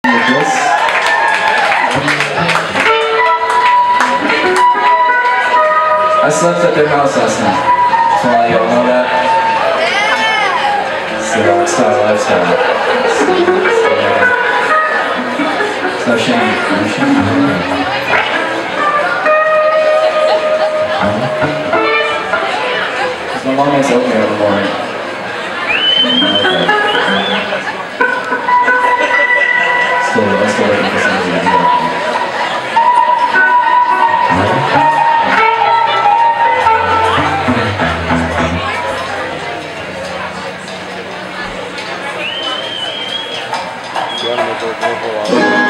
this. I slept at their house last night. Just want to let y'all know that. It's the rockstar lifestyle. It's no shame. No shame. My mom makes oatmeal in the morning. I'm still waiting for something to do. You want to go for a while?